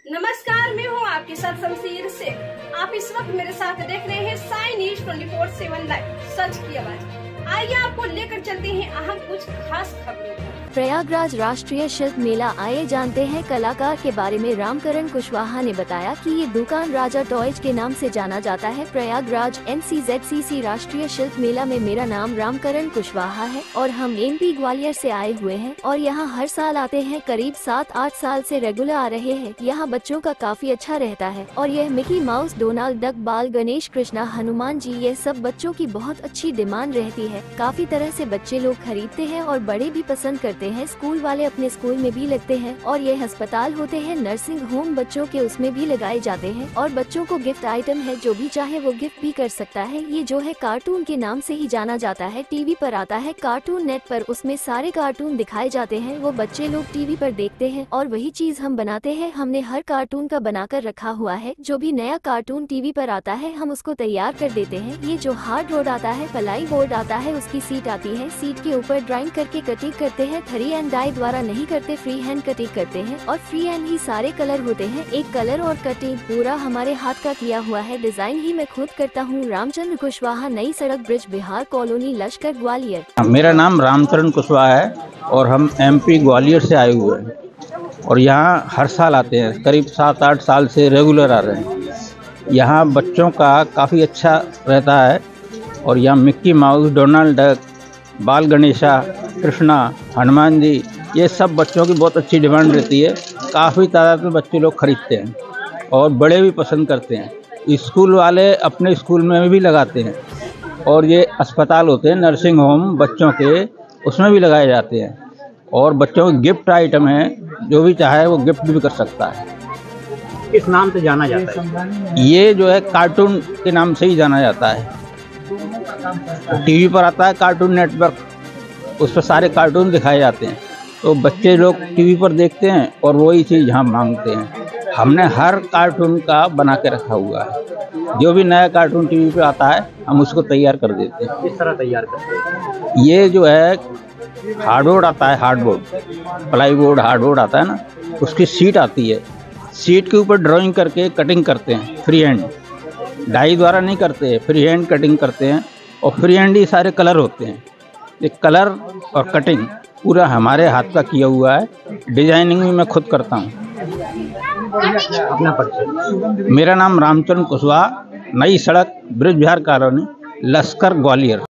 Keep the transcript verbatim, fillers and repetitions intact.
नमस्कार, मैं हूँ आपके साथ शमशीर शेख। आप इस वक्त मेरे साथ देख रहे हैं Sai news twenty four seven live, सच की आवाज। आइए आपको लेकर चलते हैं अहम कुछ खास खबरों को। प्रयागराज राष्ट्रीय शिल्प मेला, आइए जानते हैं कलाकार के बारे में। रामकरण कुशवाहा ने बताया कि ये दुकान राजा टॉयज के नाम से जाना जाता है। Prayagraj N C Z C C राष्ट्रीय शिल्प मेला में मेरा नाम रामकरण कुशवाहा है और हम एम पी ग्वालियर से आए हुए हैं और यहाँ हर साल आते हैं। करीब सात आठ साल से रेगुलर आ रहे हैं। यहाँ बच्चों का काफी अच्छा रहता है और यह मिकी माउस, डोनाल्ड डक, बाल गणेश, कृष्णा, हनुमान जी, ये सब बच्चों की बहुत अच्छी डिमांड रहती है। काफी तरह से बच्चे लोग खरीदते हैं और बड़े भी पसंद करते हैं। स्कूल वाले अपने स्कूल में भी लगते हैं और ये अस्पताल होते हैं, नर्सिंग होम बच्चों के, उसमें भी लगाए जाते हैं। और बच्चों को गिफ्ट आइटम है, जो भी चाहे वो गिफ्ट भी कर सकता है। ये जो है कार्टून के नाम से ही जाना जाता है। टीवी पर आता है कार्टून नेट पर, उसमें सारे कार्टून दिखाए जाते हैं। वो बच्चे लोग टीवी पर देखते हैं और वही चीज हम बनाते हैं। हमने हर कार्टून का बनाकर रखा हुआ है। जो भी नया कार्टून टीवी पर आता है हम उसको तैयार कर देते हैं। ये जो हार्ड बोर्ड आता है, पलाई बोर्ड आता है, उसकी सीट आती है। सीट के ऊपर ड्राइंग करके कटिंग करते हैं। थ्री एंड डाई द्वारा नहीं करते, फ्री हैंड कटिंग करते हैं और फ्री हैंड ही सारे कलर होते हैं। एक कलर और कटिंग पूरा हमारे हाथ का किया हुआ है। डिजाइन ही मैं खुद करता हूँ। रामचंद्र कुशवाहा, नई सड़क ब्रिज, बिहार कॉलोनी, लश्कर, ग्वालियर। मेरा नाम रामचरण कुशवाहा है और हम एम पी ग्वालियर से आए हुए हैं और यहाँ हर साल आते हैं। करीब सात आठ साल से रेगुलर आ रहे हैं। यहाँ बच्चों का काफ़ी अच्छा रहता है और यहाँ मिक्की माउस, डोनाल्ड डक, बाल गणेशा, कृष्णा, हनुमान जी, ये सब बच्चों की बहुत अच्छी डिमांड रहती है। काफ़ी तादाद में बच्चे लोग खरीदते हैं और बड़े भी पसंद करते हैं। स्कूल वाले अपने स्कूल में भी लगाते हैं और ये अस्पताल होते हैं, नर्सिंग होम बच्चों के, उसमें भी लगाए जाते हैं। और बच्चों के गिफ्ट आइटम है, जो भी चाहे वो गिफ्ट भी कर सकता है। किस नाम से जाना जाता है? ये जो है कार्टून के नाम से ही जाना जाता है। टीवी पर आता है कार्टून नेटवर्क, उस पर सारे कार्टून दिखाए जाते हैं। तो बच्चे लोग टीवी पर देखते हैं और वही चीज़ यहाँ मांगते हैं। हमने हर कार्टून का बना के रखा हुआ है। जो भी नया कार्टून टीवी पे आता है हम उसको तैयार कर देते हैं। किस तरह तैयार करते हैं? ये जो है हार्डबोर्ड आता है, हार्डबोर्ड, प्लाई बोर्ड, हार्डबोर्ड आता है ना, उसकी सीट आती है। सीट के ऊपर ड्राइंग करके कटिंग करते हैं फ्री हैंड, डाई द्वारा नहीं करते, फ्री हैंड कटिंग करते हैं और फ्री हैंड ही सारे कलर होते हैं। ये कलर और कटिंग पूरा हमारे हाथ का किया हुआ है। डिजाइनिंग भी मैं खुद करता हूँ। अपना परिचय? मेरा नाम रामचंद्र कुशवाहा, नई सड़क ब्रिज, बिहार कॉलोनी, लश्कर, ग्वालियर।